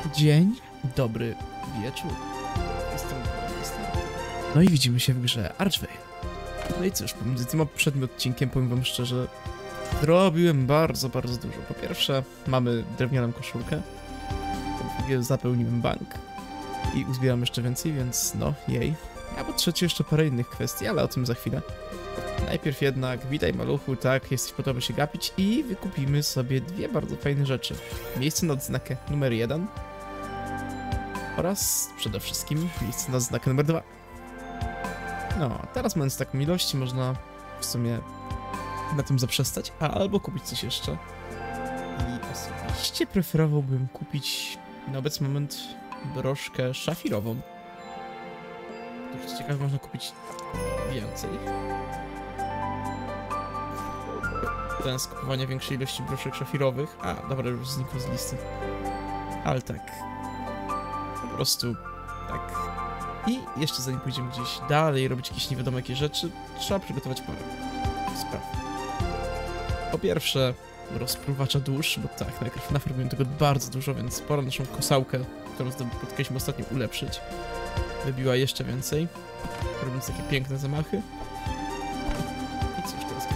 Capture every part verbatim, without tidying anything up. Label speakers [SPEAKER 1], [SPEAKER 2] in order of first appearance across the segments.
[SPEAKER 1] Dzień dobry wieczór. Jestem No i widzimy się w grze Archvale. No i cóż, pomiędzy tym a poprzednim odcinkiem, powiem wam szczerze, zrobiłem bardzo, bardzo dużo. Po pierwsze, mamy drewnianą koszulkę. Po drugie, zapełniłem bank. I uzbieram jeszcze więcej, więc no, jej. A po trzecie, jeszcze parę innych kwestii, ale o tym za chwilę. Najpierw jednak, witaj maluchu, tak, jesteś po to, by się gapić i wykupimy sobie dwie bardzo fajne rzeczy. Miejsce na odznakę numer jeden oraz przede wszystkim miejsce na odznakę numer dwa. No, teraz mając taką ilość, można w sumie na tym zaprzestać, a albo kupić coś jeszcze. I osobiście preferowałbym kupić na obecny moment broszkę szafirową. To co ciekawe, można kupić więcej. Ten skupowania większej ilości broszek szafirowych. A, dobra, już znikło z listy. Ale tak. Po prostu tak. I jeszcze zanim pójdziemy gdzieś dalej, robić jakieś nie wiadomo jakie rzeczy, trzeba przygotować parę spraw. Po pierwsze, rozpruwacza dusz, bo tak, najpierw nafarmiłem tego bardzo dużo, więc pora naszą kosałkę, którą spotkaliśmy ostatnio, ulepszyć. Wybiła jeszcze więcej, robiąc takie piękne zamachy. I cóż teraz?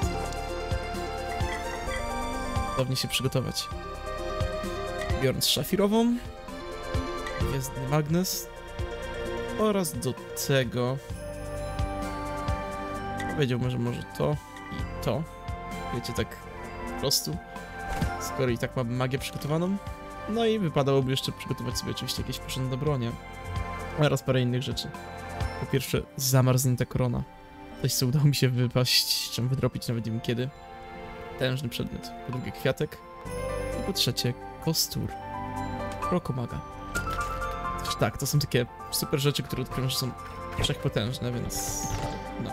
[SPEAKER 1] Ponownie się przygotować. Biorąc szafirową, gwiezdny magnes oraz do tego powiedziałbym, że może to i to. Wiecie, tak po prostu. Skoro i tak mamy magię przygotowaną. No i wypadałoby jeszcze przygotować sobie oczywiście jakieś porządne bronie. Oraz parę innych rzeczy. Po pierwsze, zamarznięta korona. Coś, co udało mi się wypaść, czym wydropić, nawet nie wiem kiedy. Tężny przedmiot. Po drugie, kwiatek. I po trzecie, kostur. Krokomaga. Też tak, to są takie super rzeczy, które odkrywam, że są wszechpotężne, więc no.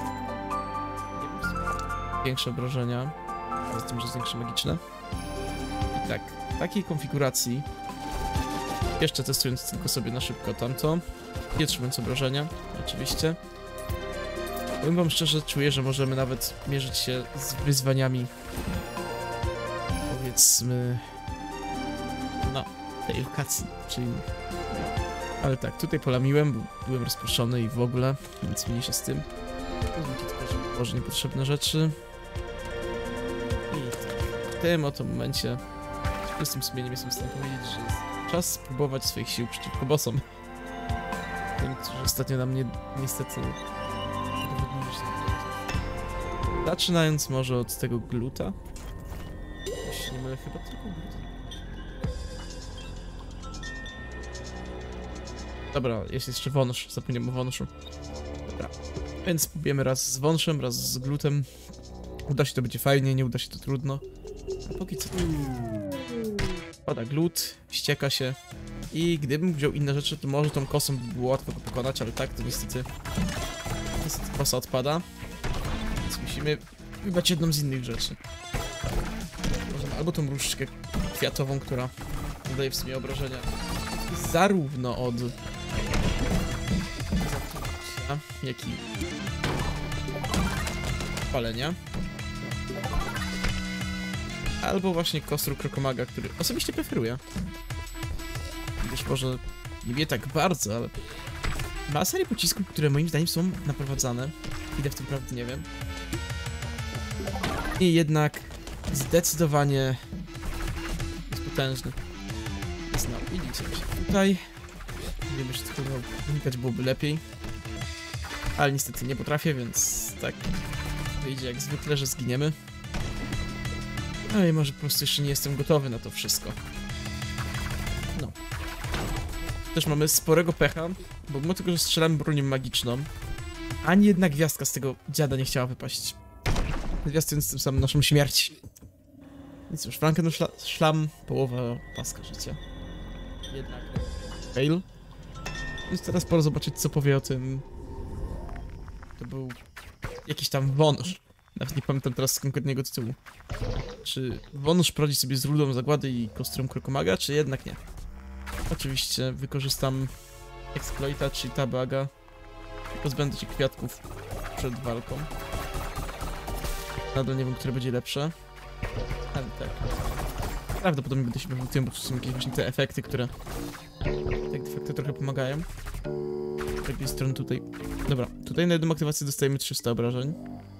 [SPEAKER 1] Większe obrażenia, z tym, że jest większe magiczne. I tak, w takiej konfiguracji, jeszcze testując tylko sobie na szybko tamto, nie trzymując obrażenia, oczywiście. Powiem wam szczerze, czuję, że możemy nawet mierzyć się z wyzwaniami, powiedzmy, no, tej lokacji, czyli ale tak, tutaj polamiłem, bo byłem rozproszony i w ogóle, więc mniejsza z tym. Pozwólcie tylko, że włożę niepotrzebne rzeczy. I tak, w tym oto momencie z czystym sumieniem jestem w stanie powiedzieć, że jest czas spróbować swoich sił przeciwko bossom. Tym, którzy ostatnio na mnie niestety udowodnili, że zaczynając może od tego gluta. Jeśli nie mylę, chyba tylko gluta. Dobra, jest jeszcze wąż, zapomniałem o wążu. Dobra, więc spróbujemy raz z wążem, raz z glutem. Uda się to, będzie fajnie, nie uda się to trudno. A póki co... Pada glut, ścieka się. I gdybym wziął inne rzeczy, to może tą kosą by było łatwo go pokonać, ale tak, to niestety... Niestety kosa odpada. Więc musimy wybrać jedną z innych rzeczy. Możemy albo tą różdżkę kwiatową, która dodaje w sumie obrażenia zarówno od zatrucia, jak i palenia. Albo właśnie kostur krokomaga, który osobiście preferuję. Gdyż może nie wie tak bardzo, ale ma serię pocisków, które moim zdaniem są naprowadzane. Idę w tym prawdy, nie wiem. I jednak zdecydowanie jest potężny. No, widzicie się tutaj. Nie wiem, że tego unikać byłoby lepiej. Ale niestety nie potrafię, więc tak wyjdzie jak zwykle, że zginiemy. No i może po prostu jeszcze nie jestem gotowy na to wszystko. No. Też mamy sporego pecha, bo mimo tego, że strzelamy bronią magiczną, ani jedna gwiazdka z tego dziada nie chciała wypaść. Zwiastując tym samym naszą śmierć. Więc już, Franken szla szlam, połowa paska życia. Jednak fail. Więc teraz pora zobaczyć, co powie o tym. To był jakiś tam wąż. Nawet nie pamiętam teraz konkretnego tytułu. Czy wąż poradzi sobie z rudą zagłady i kosturem krokomaga, czy jednak nie? Oczywiście wykorzystam exploita, czyli tabaga. Pozbędę się kwiatków przed walką. Nadal nie wiem, które będzie lepsze. Ale tak. Prawdopodobnie będę się bawił tym, bo to są jakieś właśnie te efekty, które... Tak, efekty trochę pomagają. Z drugiej strony tutaj... Dobra, tutaj na jedną aktywację dostajemy trzysta obrażeń.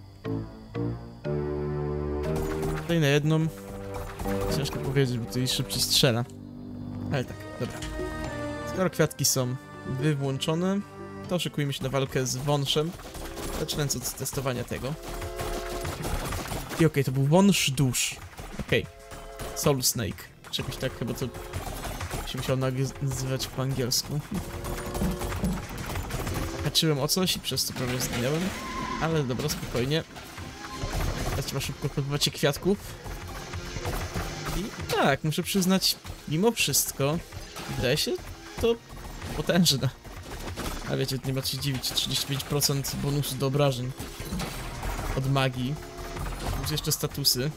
[SPEAKER 1] Tutaj na jedną... Ciężko powiedzieć, bo tutaj szybciej strzela. Ale tak, dobra. Skoro kwiatki są włączone, to szykujmy się na walkę z wąszem. Zaczynając od testowania tego. I okej, okay, to był wąż dusz. Okej. Okay. Soul Snake. Czegoś tak chyba to się musiało nazywać po angielsku. Haczyłem o coś i przez to prawie zginęłem. Ale dobra, spokojnie. Teraz trzeba szybko pozbywać się kwiatków. I tak, muszę przyznać, mimo wszystko, wydaje się to potężne. A wiecie, nie ma co się dziwić, trzydzieści pięć procent bonusu do obrażeń od magii. Plus jeszcze statusy.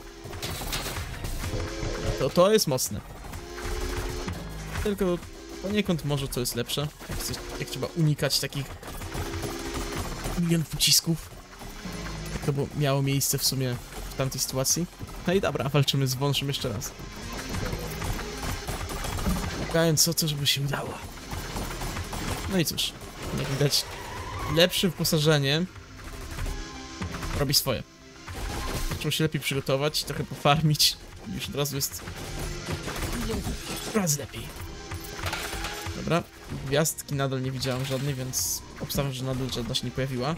[SPEAKER 1] To to jest mocne. Tylko poniekąd może to jest lepsze. Jak, coś, jak trzeba unikać takich milionów ucisków. Jak to było, miało miejsce w sumie w tamtej sytuacji. No i dobra, walczymy z wążem jeszcze raz. Szukając o to, żeby się udało. No i cóż, jak widać, lepsze wyposażenie robi swoje. Trzeba się lepiej przygotować, trochę pofarmić. Już od razu jest raz lepiej. Dobra, gwiazdki nadal nie widziałem żadnej, więc obstawiam, że nadal żadna się nie pojawiła.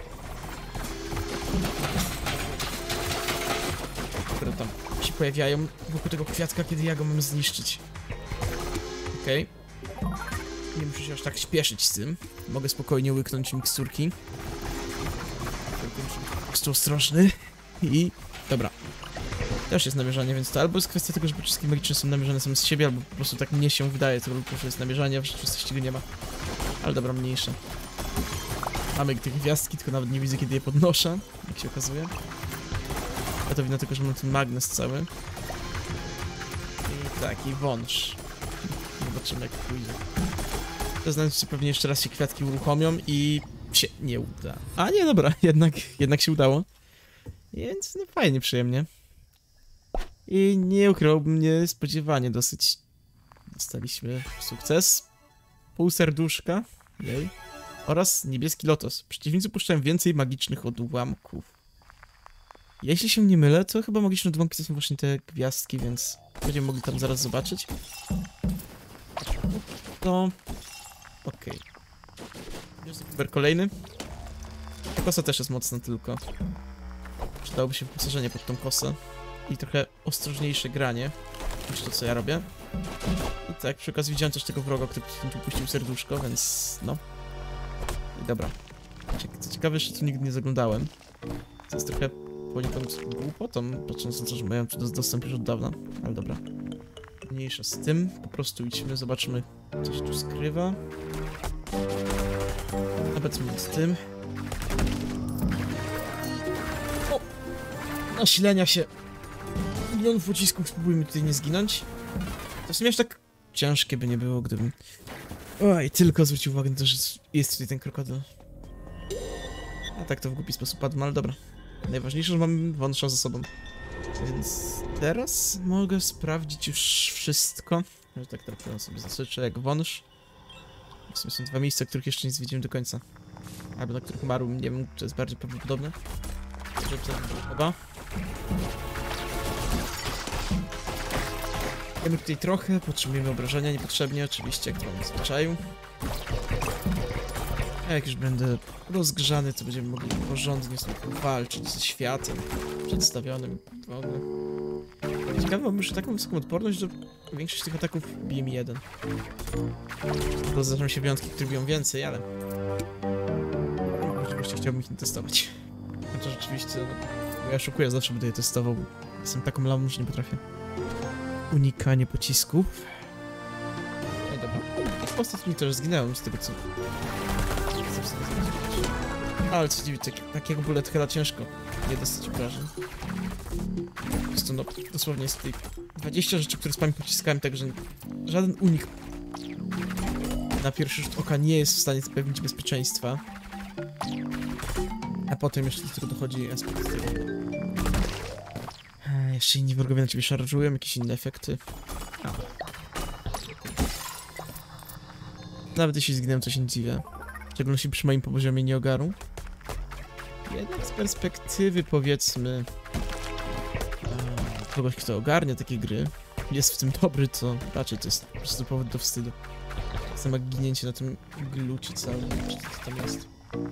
[SPEAKER 1] Które tam się pojawiają wokół tego kwiatka, kiedy ja go mam zniszczyć. Okej. Okay. Nie muszę się aż tak śpieszyć z tym. Mogę spokojnie łyknąć miksturki. Tylko muszę być po prostu ostrożny. I... dobra. Też jest namierzanie, więc to albo jest kwestia tego, że pociski magiczne są namierzane same z siebie, albo po prostu tak mnie się wydaje, to lub jest namierzanie, a w rzeczywistości go nie ma. Ale dobra, mniejsze. Mamy te gwiazdki, tylko nawet nie widzę, kiedy je podnoszę, jak się okazuje. A to wina tego, że mam ten magnes cały. I tak, i wąż. Zobaczymy, jak pójdzie. To znaczy, że pewnie jeszcze raz się kwiatki uruchomią i się nie uda. A nie, dobra, jednak, jednak się udało. Więc no fajnie, przyjemnie. I nie ukrywałbym, niespodziewanie dosyć. Dostaliśmy sukces. Pół serduszka. Jej. Oraz niebieski lotos. Przeciwnicy puszczają więcej magicznych odłamków. Jeśli się nie mylę, to chyba magiczne odłamki to są właśnie te gwiazdki, więc będziemy mogli tam zaraz zobaczyć. To... okej. Jest numer kolejny. Ta kosa też jest mocna tylko. Przydałoby się wyposażenie pod tą kosę. I trochę ostrożniejsze granie niż to, co ja robię. I tak, przy okazji widziałem też tego wroga, który tu puścił serduszko, więc no. I dobra. Co ciekawe, jeszcze tu nigdy nie zaglądałem. To jest trochę poniekąd głupotą, patrząc na to, że mają tu dostęp już od dawna. Ale dobra. Mniejsza z tym. Po prostu idźmy, zobaczmy, co się tu skrywa. Obecnie z tym. O! Nasilenia się milionów ucisków, spróbujmy tutaj nie zginąć. To w sumie aż tak ciężkie by nie było, gdybym... oj, tylko zwrócił uwagę na to, że jest tutaj ten krokodyl. A tak to w głupi sposób padł, ale dobra. Najważniejsze, że mamy wąża za sobą. Więc teraz mogę sprawdzić już wszystko. Że tak trafiłem sobie zasyczy jak wąż. W sumie są dwa miejsca, których jeszcze nie zwiedziłem do końca. Albo na których umarłem, nie wiem, czy jest bardziej prawdopodobne. Żeby to chyba. Wiemy tutaj trochę, potrzebujemy obrażenia niepotrzebnie, oczywiście, jak to mam w zwyczaju. A jak już będę rozgrzany, to będziemy mogli porządnie sobie walczyć ze światem przedstawionym w ogóle. Ciekawe, mam już taką wysoką odporność, że większość tych ataków bije mi jeden. To zdarzają się wyjątki, które biją więcej, ale... oczywiście chciałbym ich nie testować. Chociaż rzeczywiście, no, ja szukuję, zawsze będę je testował. Jestem taką lamą, że nie potrafię. Unikanie pocisków. No dobra. W postać mi też zginęłem z tego, co... ale co dziwi, tak, takiego bullet chyba ciężko nie dostać obrażeń. Po prostu, no, dosłownie jest tutaj dwadzieścia rzeczy, które spami pociskałem, także żaden unik na pierwszy rzut oka nie jest w stanie zapewnić bezpieczeństwa. A potem jeszcze do tego dochodzi aspekt tego. Jeszcze inni wrogowie na ciebie szarżują, jakieś inne efekty. A. Nawet jeśli zginę, to się nie dziwię. W szczególności przy moim poziomie nieogaru. Jednak z perspektywy, powiedzmy, e, kogoś, kto ogarnia takie gry, jest w tym dobry, to raczej to jest po prostu powód do wstydu. Samo ginięcie na tym glucie całym, czy co tam jest.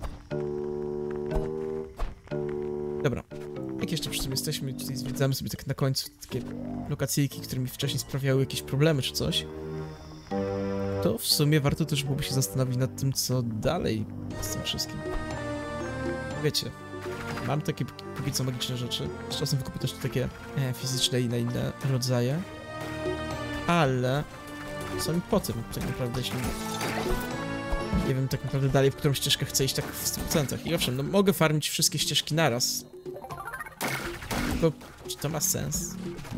[SPEAKER 1] Dobra. Jak jeszcze przy tym jesteśmy, tutaj zwiedzamy sobie tak na końcu takie lokacyjki, które mi wcześniej sprawiały jakieś problemy czy coś, to w sumie warto też byłoby się zastanowić nad tym, co dalej z tym wszystkim. Wiecie, mam takie póki co magiczne rzeczy, z czasem wykupię też takie e, fizyczne i na inne rodzaje, ale co mi po tym, tak naprawdę, jeśli nie wiem tak naprawdę dalej, w którą ścieżkę chcę iść tak w stu procentach. I owszem, no mogę farmić wszystkie ścieżki naraz, tylko czy to ma sens?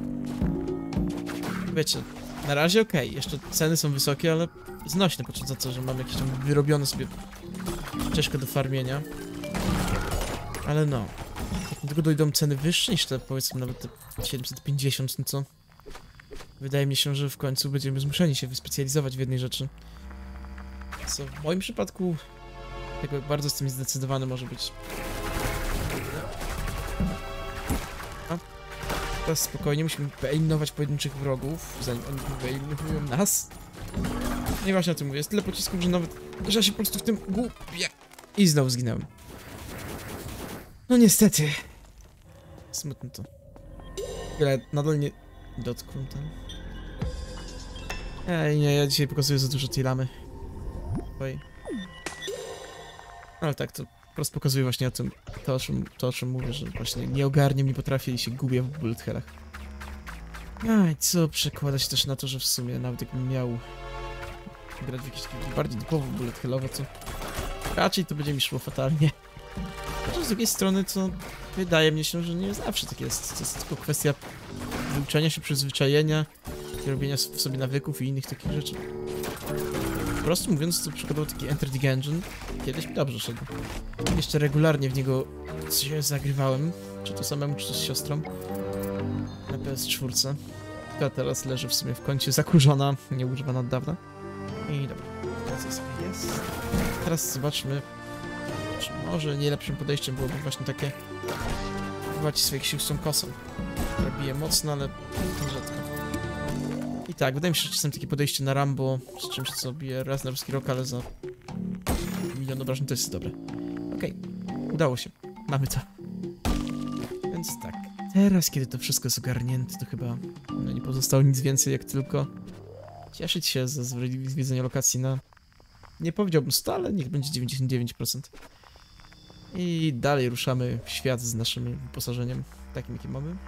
[SPEAKER 1] Wiecie, na razie okej, okay. Jeszcze ceny są wysokie, ale znośne, patrząc na to, że mam jakieś tam wyrobione sobie ścieżkę do farmienia. Ale no, jak do tego dojdą ceny wyższe niż te, powiedzmy nawet te siedemset pięćdziesiąt, no co? Wydaje mi się, że w końcu będziemy zmuszeni się wyspecjalizować w jednej rzeczy. Co w moim przypadku, tego bardzo jestem zdecydowany może być. A teraz spokojnie, musimy wyeliminować pojedynczych wrogów, zanim oni wyeliminują nas. No i właśnie o tym mówię, jest tyle pocisków, że nawet, że ja się po prostu w tym gubię. I znowu zginąłem. No niestety. Smutno to. Ale nadal nie dotknął tam. Ej, nie, ja dzisiaj pokazuję za dużo tej lamy. Oj. Ale tak, to po prostu pokazuje właśnie o tym, to o czym, to, o czym mówię, że właśnie nie ogarniam, nie potrafię i się gubię w bullet hellach. Aj, co przekładać też na to, że w sumie nawet jakbym miał grać w jakieś takie bardziej typowo bullet hellowe, to raczej to będzie mi szło fatalnie. Chociaż z drugiej strony to wydaje mi się, że nie zawsze tak jest. To jest tylko kwestia wyuczenia się, przyzwyczajenia, robienia w sobie nawyków i innych takich rzeczy. Po prostu mówiąc, to przykładowo taki Enter the Gungeon kiedyś mi dobrze szedł. Jeszcze regularnie w niego się zagrywałem, czy to samemu, czy to z siostrą, na P S cztery. Która teraz leży w sumie w kącie zakurzona, nieużywana od dawna. I dobra, teraz jest. jest. Teraz zobaczmy, czy może nie lepszym podejściem byłoby właśnie takie próbować swoich sił z tą kosą, która bije mocno, ale rzadko. I tak, wydaje mi się, że czasem takie podejście na Rambo z czymś, co bije raz na ruski rok, ale za milion obrażeń to jest dobre. Okej, okay. Udało się. Mamy to. Więc tak, teraz kiedy to wszystko jest ogarnięte, to chyba no, nie pozostało nic więcej, jak tylko cieszyć się ze zwiedzenia lokacji na, nie powiedziałbym sto, ale niech będzie dziewięćdziesiąt dziewięć procent. I dalej ruszamy w świat z naszym wyposażeniem, takim jakie mamy.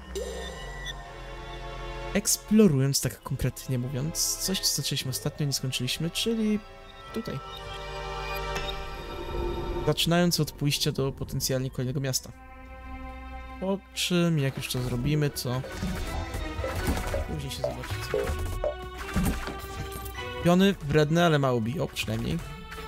[SPEAKER 1] Eksplorując, tak konkretnie mówiąc, coś co zaczęliśmy ostatnio, nie skończyliśmy, czyli tutaj. Zaczynając od pójścia do potencjalnie kolejnego miasta. Po czym, jak już to zrobimy, to później się zobaczy co. Piony wredne, ale mało biją, przynajmniej.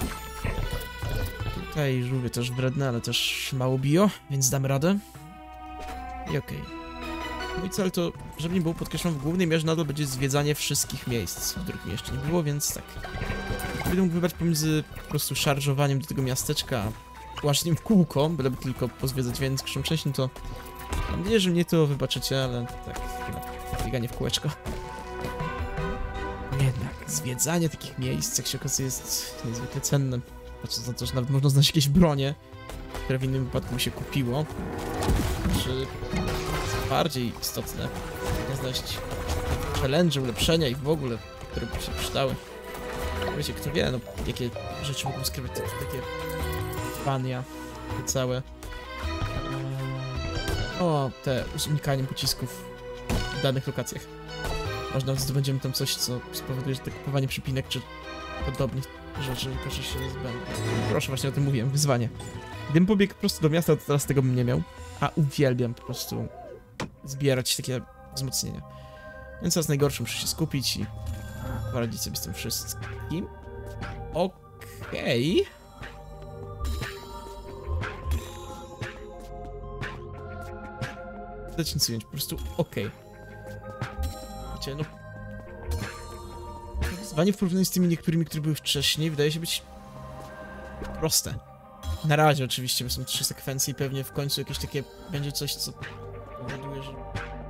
[SPEAKER 1] Tutaj żółwie też wredne, ale też mało biją, więc damy radę. I okej. Okay. Mój cel to, żeby nie było podkreślone, w głównej mierze nadal będzie zwiedzanie wszystkich miejsc, w których mi jeszcze nie było, więc tak. Będę mógł wybrać pomiędzy po prostu szarżowaniem do tego miasteczka, a właśnie w kółko, byleby tylko pozwiedzać większą część, no to mam nadzieję, że mnie to wybaczycie, ale tak, bieganie w kółeczko. Jednak zwiedzanie takich miejsc, jak się okazuje, jest niezwykle cenne. Patrząc na to, że nawet można znaleźć jakieś bronie, które w innym wypadku by się kupiło. Czy bardziej istotne, można znaleźć challenge, ulepszenia i w ogóle, które by się przydały. Wiecie, kto wie, no, jakie rzeczy mogą skrywać te, takie pania, te całe. O, te z unikaniem pocisków w danych lokacjach. Może nawet zdobędziemy tam coś, co spowoduje, że to kupowanie przypinek, czy podobnych rzeczy okaże się zbędne. Proszę, właśnie o tym mówiłem, wyzwanie. Gdybym pobiegł po prostu do miasta, to teraz tego bym nie miał. A uwielbiam po prostu zbierać takie wzmocnienia. Więc teraz najgorsze muszę się skupić i poradzić sobie z tym wszystkim. Okej. Okay. Dać nic ująć, po prostu okej. Okay. Wiecie, no Wyzwanie w porównaniu z tymi niektórymi, które były wcześniej, wydaje się być proste. Na razie oczywiście, bo są trzy sekwencje i pewnie w końcu jakieś takie będzie coś, co powoduje, że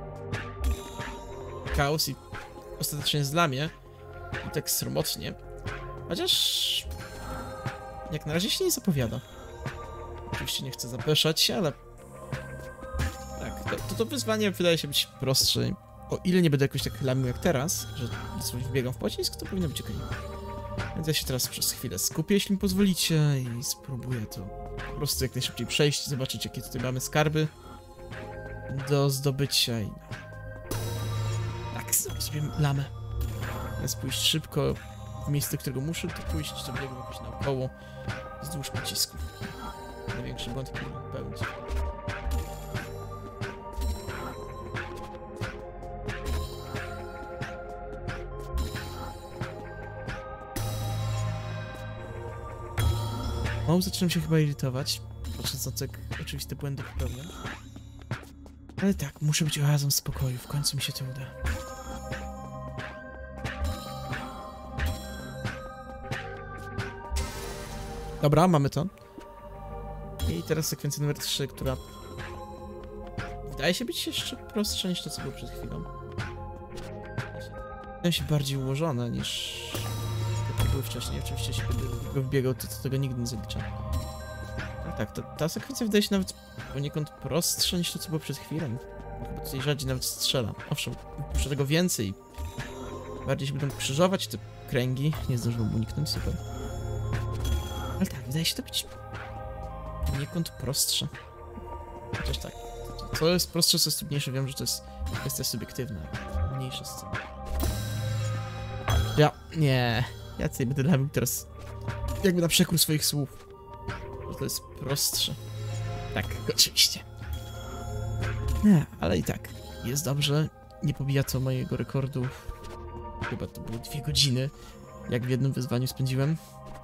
[SPEAKER 1] chaos i ostatecznie jest dla mnie i tak sromotnie. Chociaż jak na razie się nie zapowiada. Oczywiście nie chcę zapeszać się, ale tak, to, to, to wyzwanie wydaje się być prostsze. O ile nie będę jakoś tak lamił jak teraz, że sobie wbiegam w pocisk, to powinno być okej. Więc ja się teraz przez chwilę skupię, jeśli mi pozwolicie, i spróbuję to po prostu jak najszybciej przejść, zobaczyć jakie tutaj mamy skarby do zdobycia i... Tak, sobie lamę. Więc pójść szybko w miejsce, którego muszę, to pójść to biegłem jakoś naokoło wzdłuż pocisku. Największy błąd, który mógł popełnić. Mało zaczynam się chyba irytować, patrząc na to, jak oczywiste błędy popełniam. Ale tak, muszę być oazą spokoju, w końcu mi się to uda. Dobra, mamy to. I teraz sekwencja numer trzy, która wydaje się być jeszcze prostsza niż to, co było przed chwilą. Wydaje się bardziej ułożone niż te, były wcześniej. Oczywiście, jeśli będę wbiegał, to, to tego nigdy nie zaliczam. No tak, ta, ta sekwencja wydaje się nawet poniekąd prostsza niż to, co było przed chwilą. Chyba tutaj rzadziej nawet strzelam. Owszem, muszę tego więcej. Bardziej się będą krzyżować te kręgi. Nie zdążyłem uniknąć, super. Ale tak, wydaje się to być poniekąd prostsze. Chociaż tak, co jest prostsze, co jest trudniejsze, wiem, że to jest kwestia subiektywna. Mniejsza z tym. Ja, nie. Ja tutaj będę robił teraz jakby na przekór swoich słów. Że to jest prostsze. Tak, oczywiście. Nie, ale i tak, jest dobrze. Nie pobija to mojego rekordu. Chyba to było dwie godziny, jak w jednym wyzwaniu spędziłem.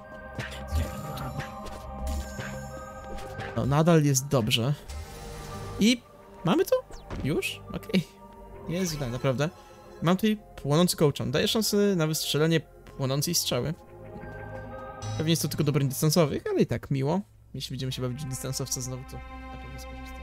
[SPEAKER 1] No, nadal jest dobrze. I mamy to? Już? Okej. Okay. Nie jest źle, naprawdę. Mam tutaj płonący kołczan. Daje szansę na wystrzelenie płonącej strzały. Pewnie jest to tylko do broń dystansowych, ale i tak miło. Jeśli będziemy się bawić w dystansowca znowu, to na pewno skorzystam.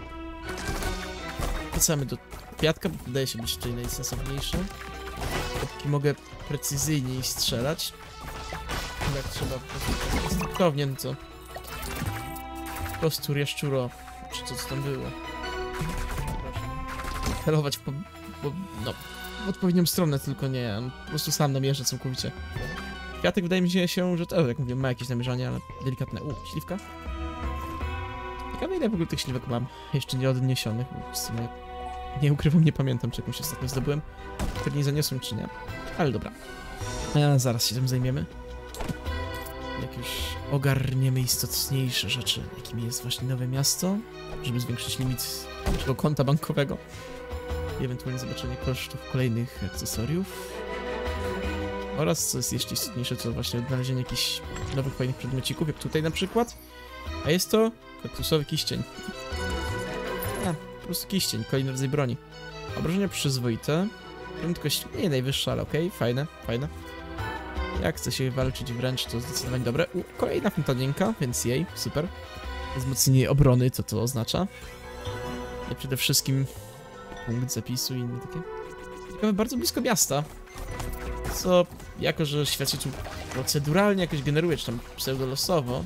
[SPEAKER 1] Wracamy do kwiatka, bo wydaje się być tutaj najsensowniejsze. Dopóki mogę precyzyjniej strzelać. Jak trzeba po prostu instynktownie, no to... Kostur, jaszczuro, czy co, co tam było. Celować w, po, po, no, w odpowiednią stronę, tylko nie, on po prostu sam namierza całkowicie. Kwiatek wydaje mi się, że to, jak mówię, ma jakieś namierzanie, ale delikatne. U, śliwka. Ciekawe, ile w ogóle tych śliwek mam jeszcze nie odniesionych, bo w sumie nie ukrywam, nie pamiętam, czy jakąś ostatnio zdobyłem, który nie zaniosłem, czy nie. Ale dobra, a zaraz się tym zajmiemy. Jak już ogarniemy istotniejsze rzeczy, jakimi jest właśnie nowe miasto, żeby zwiększyć limit naszego konta bankowego i ewentualnie zobaczenie kosztów kolejnych akcesoriów. Oraz, co jest jeszcze istotniejsze, to właśnie odnalezienie jakichś nowych fajnych przedmiocików, jak tutaj na przykład. A jest to kaktusowy kiścień. A, po prostu kiścień, kolejny rodzaj broni. Obrażenia przyzwoite. Prędkość nie najwyższa, ale okej, okay, fajne, fajne. Jak chce się walczyć wręcz, to zdecydowanie dobre. U, kolejna fontanienka, więc jej, super. Wzmocnienie obrony, co to oznacza. I przede wszystkim punkt zapisu i inne takie. Ciekawe, bardzo blisko miasta. Co, jako że świat się tu proceduralnie jakoś generuje, czy tam pseudolosowo.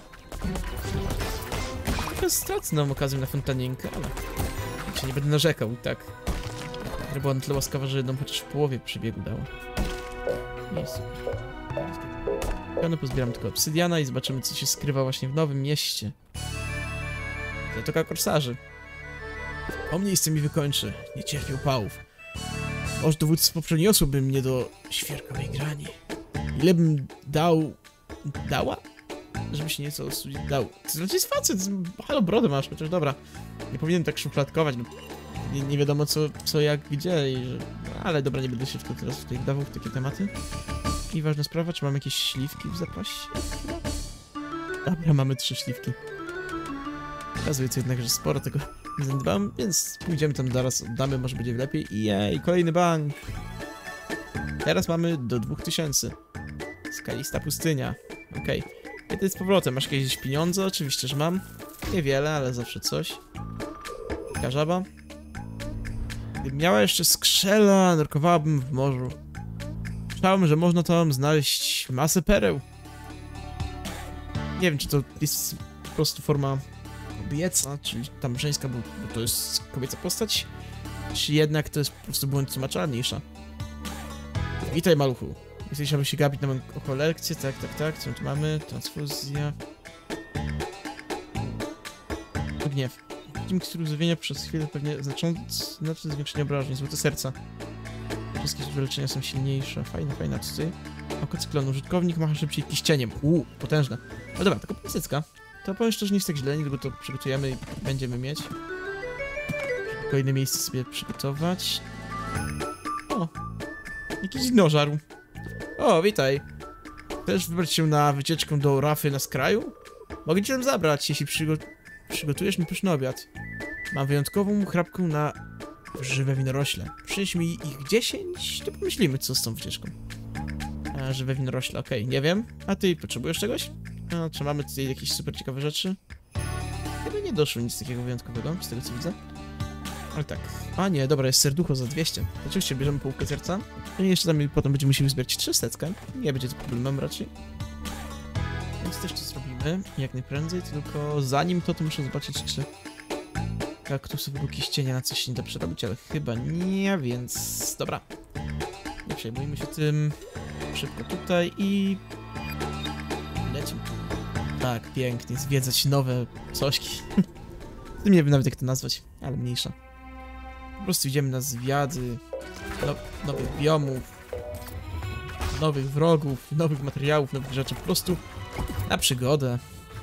[SPEAKER 1] Trochę stracę okazję na fontanienkę, ale się nie będę narzekał i tak. Która była na tyle łaskawa, że jedną chociaż w połowie przebiegu dała. I super. Ja pozbieram tylko obsydiana i zobaczymy, co się skrywa właśnie w nowym mieście. Zatoka korsarzy. O miejsce mi wykończy. Nie cierpię upałów. Może dowództwo przeniosłoby mnie do świerkowej grani. Ile bym dał... Dała? Żeby się nieco ostudzić. Dał. To znaczy jest facet. Halo, brodę masz, chociaż dobra. Nie powinienem tak szufladkować, no. Nie, nie wiadomo co, co, jak, gdzie i że... No, ale dobra, nie będę się w to teraz tutaj wdawał w takie tematy. I ważna sprawa, czy mam jakieś śliwki w zapasie? Dobra, mamy trzy śliwki. Okazuje to jednak, że sporo tego nie zaniedbałem, więc pójdziemy tam zaraz, oddamy, może będzie lepiej. I jej, kolejny bank! Teraz mamy do dwóch tysięcy. Skalista pustynia. Okej. Okay. Kiedy z powrotem? Masz jakieś pieniądze? Oczywiście, że mam. Niewiele, ale zawsze coś. Taka żaba. Gdybym miała jeszcze skrzela, nurkowałabym w morzu. Myślałem, że można tam znaleźć masę pereł. Nie wiem, czy to jest po prostu forma kobieca, czyli tam żeńska, bo, bo to jest kobieca postać, czy jednak to jest po prostu błąd tłumaczalniejsza. Witaj, maluchu. Jesteś, aby się gapić na moją kolekcję, tak, tak, tak, co tu mamy? Transfuzja. Gniew. Tym, który uzdrowienia przez chwilę pewnie znaczące, znacznie zwiększenie obrażeń, złote serca. Wszystkie służby leczenia są silniejsze. Fajne, fajne, co tutaj? Oko cyklonu. Użytkownik macha szybciej kiścieniem. Uuu, potężne. No dobra, tylko plastycka. To powiem szczerze, nie jest tak źle, niedługo to przygotujemy i będziemy mieć. Kolejne miejsce sobie przygotować. O! Jakiś dinożarł. O, witaj. Chcesz wybrać się na wycieczkę do rafy na skraju? Mogę cię tam zabrać, jeśli przygo przygotujesz mi pyszny obiad. Mam wyjątkową chrapkę na żywe winorośle. Przynieś mi ich dziesięć, to pomyślimy, co z tą wycieczką. A, żywe winorośle, okej, okay, nie wiem. A ty potrzebujesz czegoś? No, czy mamy tutaj jakieś super ciekawe rzeczy? Chyba nie doszło nic takiego wyjątkowego, z tego co widzę. Ale tak. A nie, dobra, jest serducho za dwieście. Oczywiście bierzemy połówkę serca. No i jeszcze tam potem będziemy musieli zbierać trzysetkę. Nie będzie to problemem raczej. Więc też to zrobimy jak najprędzej, tylko zanim to, to muszę zobaczyć, czy kaktusowego kiścienia na coś się nie da przerobić, ale chyba nie, więc dobra. Nie przejmujmy się tym. Szybko tutaj i... lecimy. Tak, pięknie, zwiedzać nowe cośki. Nie wiem nawet jak to nazwać, ale mniejsza. Po prostu idziemy na zwiady no, nowych biomów, nowych wrogów, nowych materiałów, nowych rzeczy, po prostu na przygodę.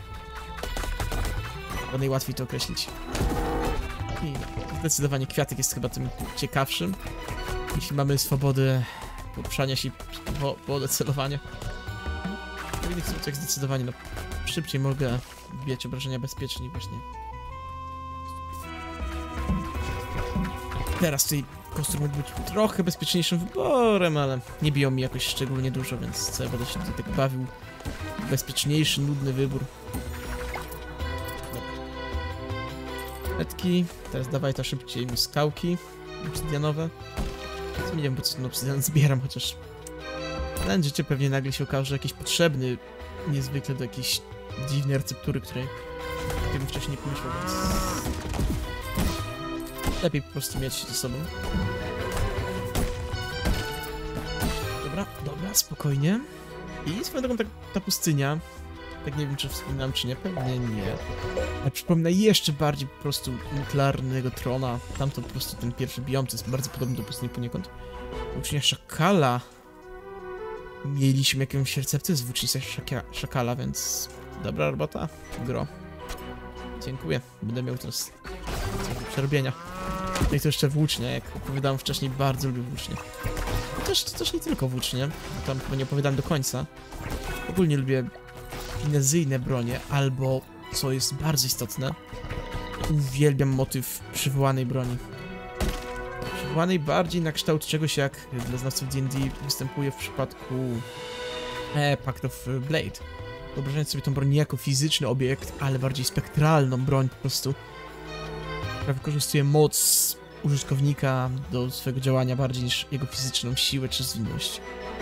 [SPEAKER 1] Bo najłatwiej to określić. I zdecydowanie kwiatek jest chyba tym ciekawszym. Jeśli mamy swobodę poruszania się, swobodę celowania. W innych sytuacjach zdecydowanie no, szybciej mogę wbijać obrażenia bezpiecznie właśnie. Teraz tutaj kostur mógł być trochę bezpieczniejszym wyborem, ale nie biją mi jakoś szczególnie dużo, więc co ja będę się tutaj tak bawił. Bezpieczniejszy, nudny wybór. Metki. Teraz dawaj to szybciej mi skałki obsydianowe. Nie wiem, po co ten obsydian zbieram, chociaż na życie pewnie nagle się okaże jakiś potrzebny niezwykle do jakiejś dziwnej receptury, której bym wcześniej nie pomyślał, więc lepiej po prostu mieć ze sobą. Dobra, dobra, spokojnie. I swoją drogą ta, ta pustynia, tak nie wiem czy wspominam czy nie, pewnie nie. Ale przypomina jeszcze bardziej po prostu nuklearnego trona. Tam to po prostu ten pierwszy biom, to jest bardzo podobny do pustyni poniekąd. Ucznia szakala. Mieliśmy jakąś receptę z włócznicy szakala, więc dobra robota, gro. Dziękuję, będę miał teraz coś do przerobienia. No i to jeszcze włócznie, jak opowiadałem wcześniej, bardzo lubię włócznie. Też, też nie tylko włócznie, tam chyba nie opowiadałem do końca. Ogólnie lubię finezyjne bronie, albo, co jest bardzo istotne, uwielbiam motyw przywołanej broni. Przywołanej bardziej na kształt czegoś, jak dla znawców D and D występuje w przypadku e, Pact of Blade. Wyobrażając sobie tą broń nie jako fizyczny obiekt, ale bardziej spektralną broń po prostu, która wykorzystuje moc użytkownika do swojego działania bardziej niż jego fizyczną siłę czy zwinność.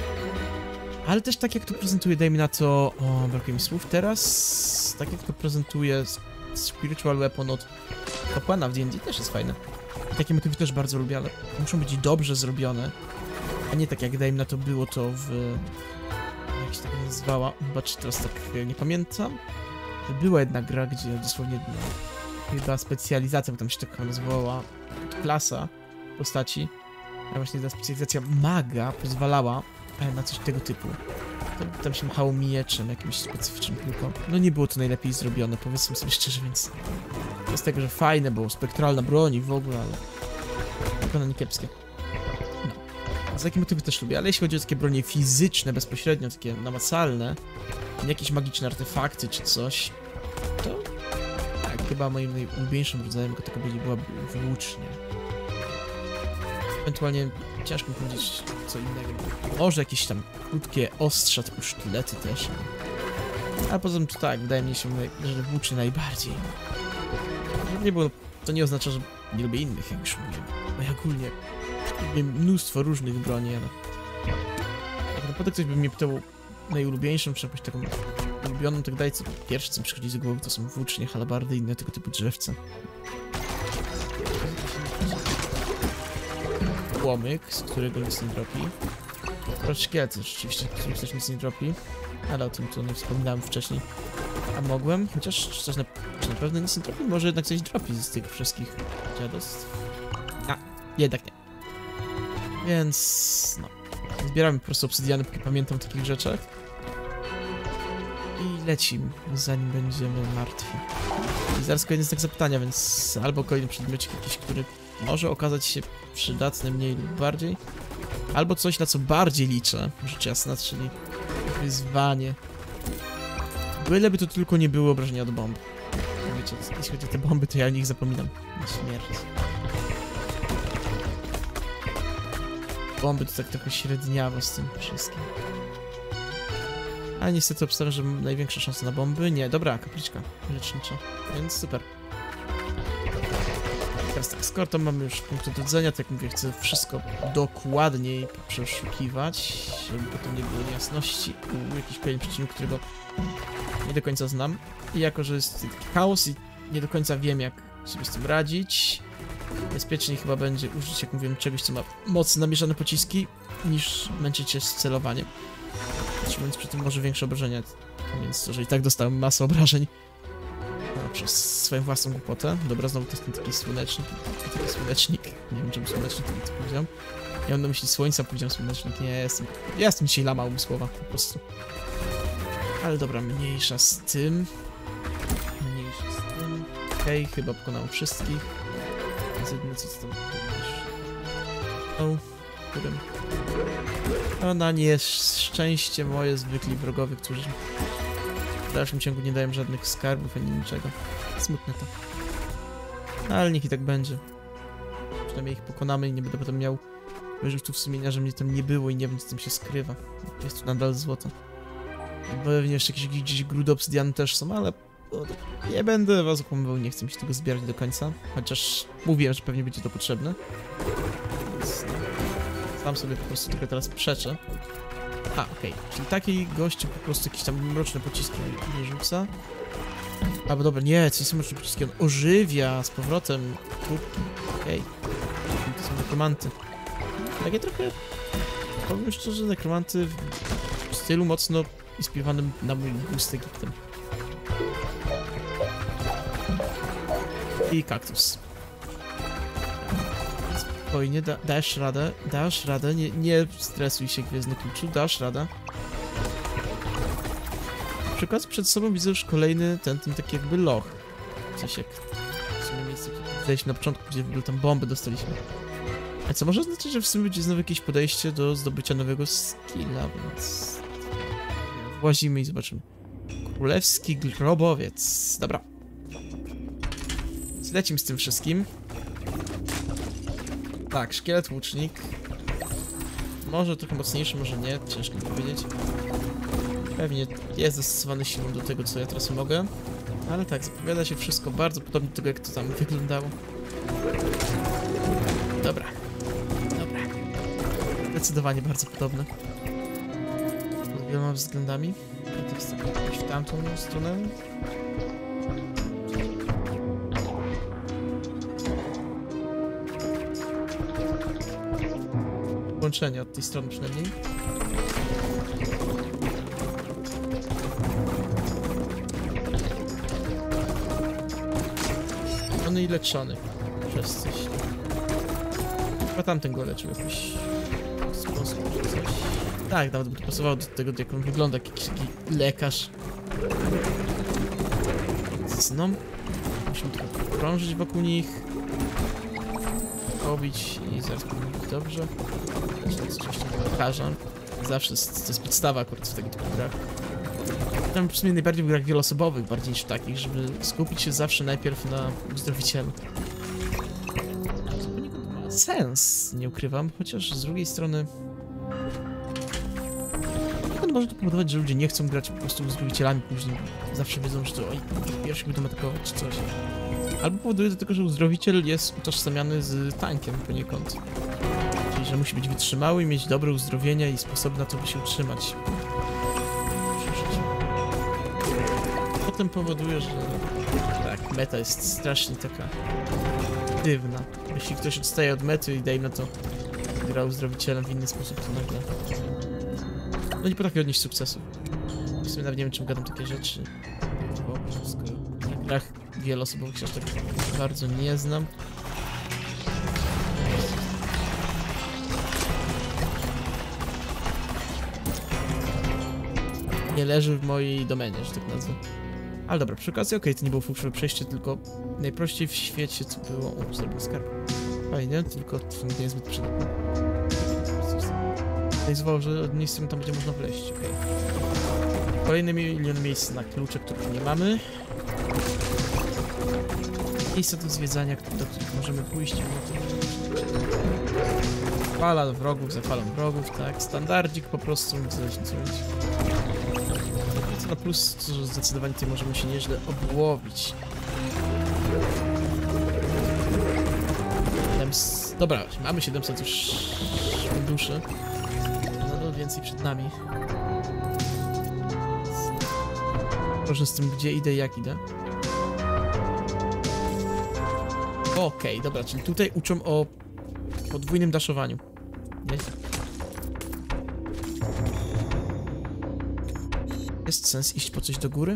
[SPEAKER 1] Ale też tak jak to prezentuje, dajmy na to... O, brakuje mi słów teraz. Tak jak to prezentuje Spiritual Weapon od kapłana w D and D też jest fajne. I takie motywy też bardzo lubię, ale muszą być dobrze zrobione. A nie tak jak dajmy na to było to w... Jak się tak nazywała? Zobaczcie, teraz tak nie pamiętam. Była jedna gra, gdzie dosłownie... No, chyba specjalizacja, bo tam się tak nazywała klasa postaci. A właśnie ta specjalizacja maga pozwalała na coś tego typu. Tam, tam się machało mieczem jakimś specyficznym tylko. No nie było to najlepiej zrobione, powiedzmy sobie szczerze, więc... Z tego, że fajne, bo spektralna broń i w ogóle, ale... wykonanie kiepskie. No. Z takie motywy też lubię, ale jeśli chodzi o takie bronie fizyczne, bezpośrednio, takie namacalne, jakieś magiczne artefakty czy coś, to... tak, chyba moim najulubieńszym rodzajem tego była włócznia. Ewentualnie ciężko powiedzieć co innego. Może jakieś tam krótkie ostrza typu sztylety też. A poza tym to tak, wydaje mi się, że włóczy najbardziej. Nie, bo to nie oznacza, że nie lubię innych, jak już mówiłem. Bo ja ogólnie lubię mnóstwo różnych broni, ale... Jak naprawdę ktoś by mnie pytał najulubieńszą, czy jakąś taką ulubioną, tak dalej, co pierwsze co mi przychodzi do głowy to są włócznie, halabardy i inne tego typu drzewce. Łomyk, z którego nic nie dropi. Oraz szkielety rzeczywiście, z których też nic nie dropi. Ale o tym to nie wspominałem wcześniej. A mogłem, chociaż czy coś na, czy na pewno nic nie dropi? Może jednak coś dropi z tych wszystkich dziadostw. A, jednak nie. Więc no. Zbieramy po prostu obsydiany, póki pamiętam o takich rzeczach. I lecimy, zanim będziemy martwi. I zaraz kolejny znak zapytania, więc albo kolejny przedmiocik jakiś, który może okazać się przydatny mniej lub bardziej. Albo coś, na co bardziej liczę, rzecz jasna, czyli wyzwanie. Byleby to tylko nie były obrażenia od bomb. Wiecie, jeśli chodzi o te bomby, to ja o nich zapominam. Na śmierć. Bomby to tak trochę średniawo z tym wszystkim. Ale niestety obstawiam, że największa szansa na bomby. Nie, dobra, kapliczka lecznicza, więc super. Teraz tak, skoro to mamy już punkt odrodzenia, tak jak mówię, chcę wszystko dokładniej przeszukiwać, żeby potem nie było niejasności u jakiś kolejny przeciwnik, którego nie do końca znam. I jako, że jest taki chaos i nie do końca wiem, jak sobie z tym radzić, bezpieczniej chyba będzie użyć, jak mówiłem, czegoś, co ma mocno namierzane pociski, niż męczyć się z celowaniem. Mówiąc przy tym może większe obrażenia, więc to, że i tak dostałem masę obrażeń no, przez swoją własną głupotę. Dobra, znowu to jest ten taki słonecznik, taki słonecznik, nie wiem czemu słonecznik, to powiedziałem. Ja mam na myśli słońca, powiedziałem słonecznik, nie jestem, ja jestem dzisiaj lama umysłowa, po prostu. Ale dobra, mniejsza z tym, mniejsza z tym, okej, okay, chyba pokonałem wszystkich. Więc jedyne co tam o, którym... No na nieszczęście moje zwykli wrogowie, którzy w dalszym ciągu nie dają żadnych skarbów ani niczego. Smutne to. No, ale niech i tak będzie. Przynajmniej ich pokonamy i nie będę potem miał wyrzutów sumienia, że mnie tam nie było i nie wiem, co tam się skrywa. Jest tu nadal złoto. Pewnie jeszcze jakieś gdzieś grudy obsydiany też są, ale no, nie będę was okłamywał, nie chcę mi się tego zbierać do końca. Chociaż mówiłem, że pewnie będzie to potrzebne. Więc no. Sam sobie po prostu tylko teraz przeczę. A, okej. Okay. Czyli taki gościu po prostu jakieś tam mroczne pociski nie rzuca. A, bo dobra, nie, co są mroczne pociski? On ożywia z powrotem kubki. Okej. Okay. To są nekromanty. Takie trochę... Powiem szczerze, nekromanty w stylu mocno inspirowanym na mój gust Egiptem. I kaktus. Spokojnie, da, dasz radę, dasz radę, nie, nie stresuj się, Gwiezdny Kluczu, dasz radę. Na przykład przed sobą widzę już kolejny, ten, ten taki jakby loch. Coś jak w sumie miejsce, które na początku, gdzie w ogóle tam bomby dostaliśmy. A co może oznaczać, że w sumie będzie znowu jakieś podejście do zdobycia nowego skilla, więc... Włazimy i zobaczymy. Królewski grobowiec, dobra. Zlecimy z tym wszystkim. Tak, szkielet łucznik. Może trochę mocniejszy, może nie, ciężko mi powiedzieć. Pewnie jest dostosowany siłą do tego, co ja teraz mogę. Ale tak, zapowiada się wszystko bardzo podobnie do tego, jak to tam wyglądało. Dobra. Dobra. Zdecydowanie bardzo podobne. Pod wieloma względami. W tamtą stronę. Łączenie od tej strony przynajmniej. On i leczony przez coś. Chyba tamten go leczył w jakiś sposób czy coś. Tak, nawet by to pasowało do tego, jak on wygląda, jak jakiś taki lekarz. No, musimy trochę krążyć wokół nich. Pobić i zaraz powinno być dobrze. To jest oczywiście lekarza. Zawsze jest, to jest podstawa akurat w tego typu grach. Tam w sumie najbardziej w grach wieloosobowych, bardziej niż w takich, żeby skupić się zawsze najpierw na uzdrowicielu. sens, nie ukrywam, chociaż z drugiej strony może to powodować, że ludzie nie chcą grać po prostu uzdrowicielami, później zawsze wiedzą, że to oj, pierwszy będą atakować czy coś. Albo powoduje do tego, że uzdrowiciel jest utożsamiany z tankiem poniekąd. Czyli, że musi być wytrzymały i mieć dobre uzdrowienie i sposób na to, by się utrzymać. Potem powoduje, że tak, meta jest strasznie taka dywna. Jeśli ktoś odstaje od mety i daje na to gra uzdrowicielem w inny sposób, to nagle no nie potrafię odnieść sukcesu. W sumie nawet nie wiem, czym gadam takie rzeczy. Bo skoro na grach wieloosobowych się aż tak bardzo nie znam. Nie leży w mojej domenie, że tak nazwę. Ale dobra, przy okazji, okej, okay, to nie było fałszywe przejście, tylko najprościej w świecie, co było... O, zrobię skarb. Fajnie, tylko to nie jest zbyt przydatne. Zwał, że od miejsca tam będzie można wleźć, okej. Okay. Kolejny milion miejsc na klucze, których nie mamy. Miejsca do zwiedzania, do których możemy pójść. Fala wrogów, zapalam wrogów, tak. Standardzik po prostu, zależy co robić. Co na plus, to że zdecydowanie tutaj możemy się nieźle obłowić. Dobra, mamy siedemset już funduszy. Więcej przed nami. Proszę z tym, gdzie idę i jak idę. Okej, okay, dobra, czyli tutaj uczą o podwójnym daszowaniu. Nie? Jest sens iść po coś do góry?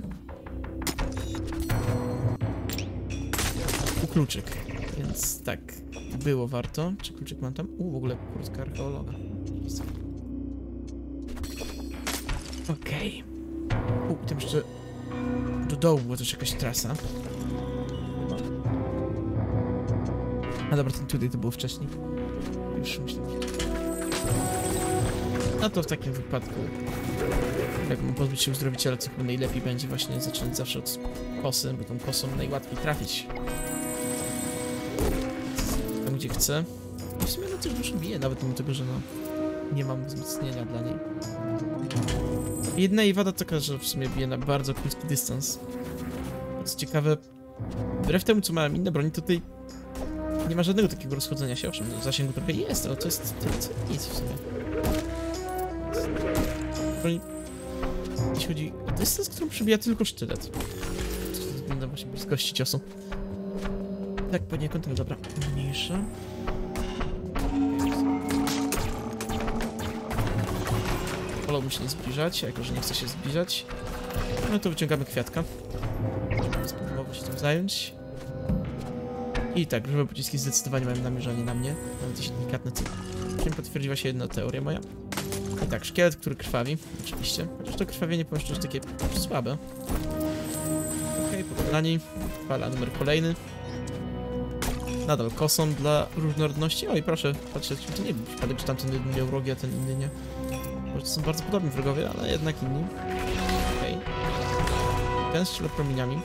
[SPEAKER 1] U kluczyk, więc tak, było warto. Czy kluczyk mam tam? U, w ogóle kurtka archeologa. Okej. Okay. U, tam jeszcze do dołu była też jakaś trasa. A dobra, ten tutaj to było wcześniej. Już myślę. No to w takim wypadku, jak mam pozbyć się uzdrowiciela, to chyba najlepiej będzie właśnie zacząć zawsze od kosy, bo tą kosą najłatwiej trafić. Tam gdzie chcę. I w sumie no też dużo bije, nawet mimo tego, że no nie mam wzmocnienia dla niej. Jedna jej wada taka, że w sumie bije na bardzo krótki dystans. Co ciekawe, wbrew temu co mają inne broni, to tutaj nie ma żadnego takiego rozchodzenia się, owszem, w zasięgu trochę jest, ale to jest to, to nic w sumie. Broni, jeśli chodzi o dystans, którą przebija tylko sztylet. To względem właśnie bliskości ciosu. Tak, poniekąd, ale dobra, mniejsza. Wolałbym się nie zbliżać, jako że nie chcę się zbliżać. No to wyciągamy kwiatka. Żeby spróbować się tym zająć. I tak, grube pociski zdecydowanie mają namierzanie na mnie. Nawet jeśli delikatne co. Czym potwierdziła się jedna teoria moja. I tak, szkielet, który krwawi, oczywiście. Chociaż to krwawienie powiem szczerze takie słabe. Okej, okay, pokonani. Fala numer kolejny. Nadal kosą dla różnorodności. Oj, proszę, patrzcie, to nie był przypadek, że tamten jeden miał rogi, a ten inny nie. Może to są bardzo podobni wrogowie, ale jednak inni. Okej. Okay. Ten strzela promieniami.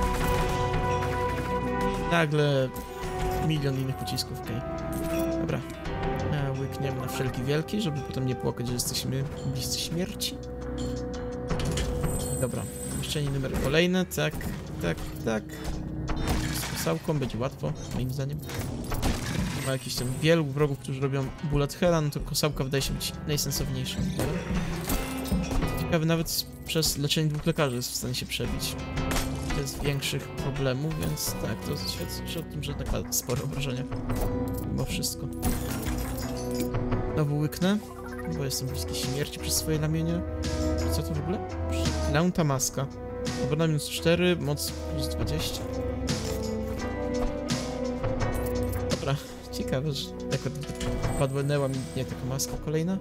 [SPEAKER 1] Nagle milion innych pocisków, okej. Okay. Dobra. E, łykniemy na wszelki wielki, żeby potem nie płakać, że jesteśmy bliscy śmierci. Dobra. Pomieszczenie numer kolejne. Tak, tak, tak. Z kosałką będzie łatwo, moim zdaniem. Ma jakiś tam wielu wrogów, którzy robią bullet hella, no to kosałka wydaje się być najsensowniejsza. Ciekawe, nawet przez leczenie dwóch lekarzy jest w stanie się przebić. Bez większych problemów, więc tak, to świadczy o tym, że nakłada spore obrażenia. Mimo wszystko. Znowu łyknę, bo jestem bliski śmierci przez swoje ramienie. Co to w ogóle? Przeklęta maska. Obrona minus cztery, moc plus dwadzieścia. Dobra, ciekawe, że tak padłynęła mi nie taka maska kolejna.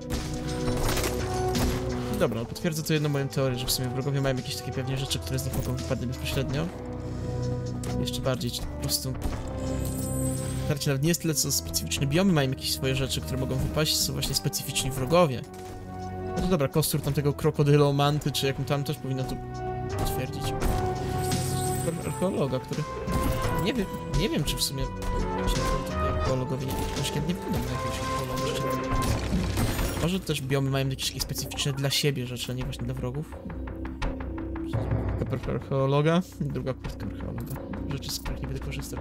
[SPEAKER 1] Dobra, no potwierdzę to jedną moją teorię, że w sumie wrogowie mają jakieś takie pewnie rzeczy, które z nich mogą wypadać bezpośrednio. Jeszcze bardziej, czy po prostu... Starcie nawet nie jest tyle, co specyficzne biomy mają jakieś swoje rzeczy, które mogą wypaść, są właśnie specyficzni wrogowie. No to dobra, kostur tamtego krokodylomanty, czy jak tam też powinno to potwierdzić. Archeologa, który... Nie wiem, nie wiem, czy w sumie... archeologowie nie, troszkę nie wyglądam na jakiegoś archeologa. Może też biomy mają jakieś takie specyficzne dla siebie rzeczy, a nie właśnie dla wrogów. Kurtka archeologa, druga kurtka archeologa. Rzeczy, z których nie będę korzystał.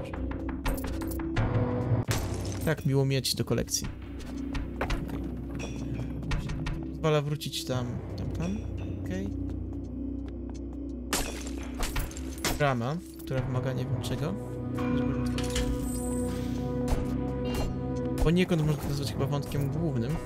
[SPEAKER 1] Tak, miło mieć do kolekcji. Okay. Pozwala wrócić tam, tam, tam. Okej. Okay. Brama, która wymaga nie wiem czego. Poniekąd można to nazwać chyba wątkiem głównym.